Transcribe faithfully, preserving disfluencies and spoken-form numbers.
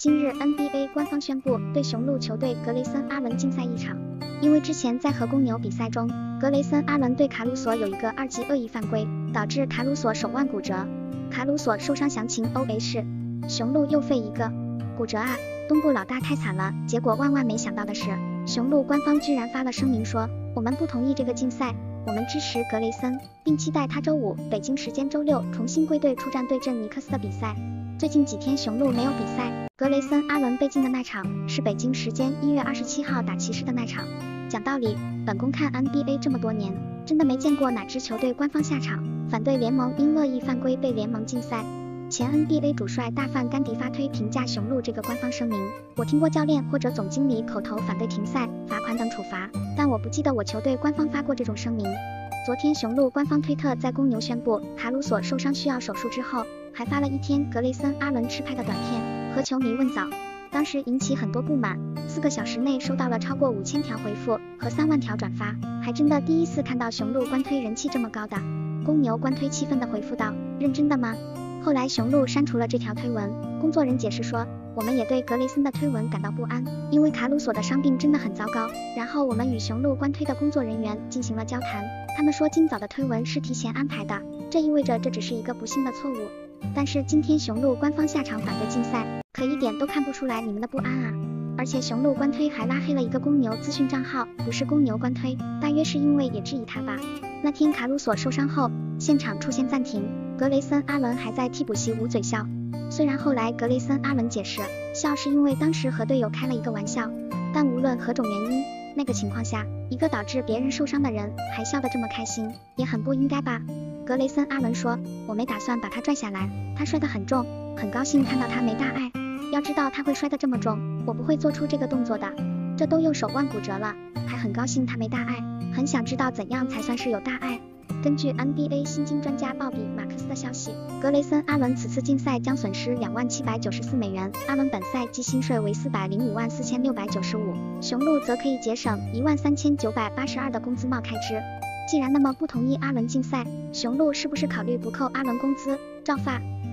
今日 N B A 官方宣布对雄鹿球队格雷森·阿伦禁赛一场，因为之前在和公牛比赛中，格雷森·阿伦对卡鲁索有一个二级恶意犯规，导致卡鲁索手腕骨折。卡鲁索受伤详情 O A 是，雄鹿又废一个，骨折啊，东部老大太惨了。结果万万没想到的是，雄鹿官方居然发了声明说，我们不同意这个禁赛，我们支持格雷森，并期待他周五北京时间周六重新归队出战对阵尼克斯的比赛。最近几天雄鹿没有比赛，格雷森·阿伦被禁的那场是北京时间一月二十七号打骑士的那场。讲道理，本宫看 N B A 这么多年，真的没见过哪支球队官方下场反对联盟因恶意犯规被联盟禁赛。前 N B A 主帅大范甘迪发推评价雄鹿这个官方声明，我听过教练或者总经理口头反对停赛、罚款等处罚，但我不记得我球队官方发过这种声明。昨天雄鹿官方推特在公牛宣布卡鲁索受伤需要手术之后，还发了一天格雷森·阿伦吃拍的短片和球迷问早，当时引起很多不满，四个小时内收到了超过五千条回复和三万条转发，还真的第一次看到雄鹿官推人气这么高的。公牛官推气愤地回复道，认真的吗？后来雄鹿删除了这条推文，工作人解释说，我们也对格雷森的推文感到不安，因为卡鲁索的伤病真的很糟糕。然后我们与雄鹿官推的工作人员进行了交谈，他们说今早的推文是提前安排的，这意味着这只是一个不幸的错误。但是今天雄鹿官方下场反对禁赛，可一点都看不出来你们的不安啊！而且雄鹿官推还拉黑了一个公牛资讯账号，不是公牛官推，大约是因为也质疑他吧。那天卡鲁索受伤后，现场出现暂停，格雷森·阿伦还在替补席捂嘴笑。虽然后来格雷森·阿伦解释，笑是因为当时和队友开了一个玩笑，但无论何种原因，那个情况下，一个导致别人受伤的人还笑得这么开心，也很不应该吧。格雷森·阿伦说，我没打算把他拽下来，他摔得很重，很高兴看到他没大碍。要知道他会摔得这么重，我不会做出这个动作的。这都右手腕骨折了，还很高兴他没大碍，很想知道怎样才算是有大碍。根据 N B A 薪金专家鲍比·马克斯的消息，格雷森·阿伦此次禁赛将损失两万七百九十四美元，阿伦本赛季薪水为四百零五万四千六百九十五，雄鹿则可以节省一万三千九百八十二的工资帽开支。既然那么不同意阿伦禁赛，雄鹿是不是考虑不扣阿伦工资、照发？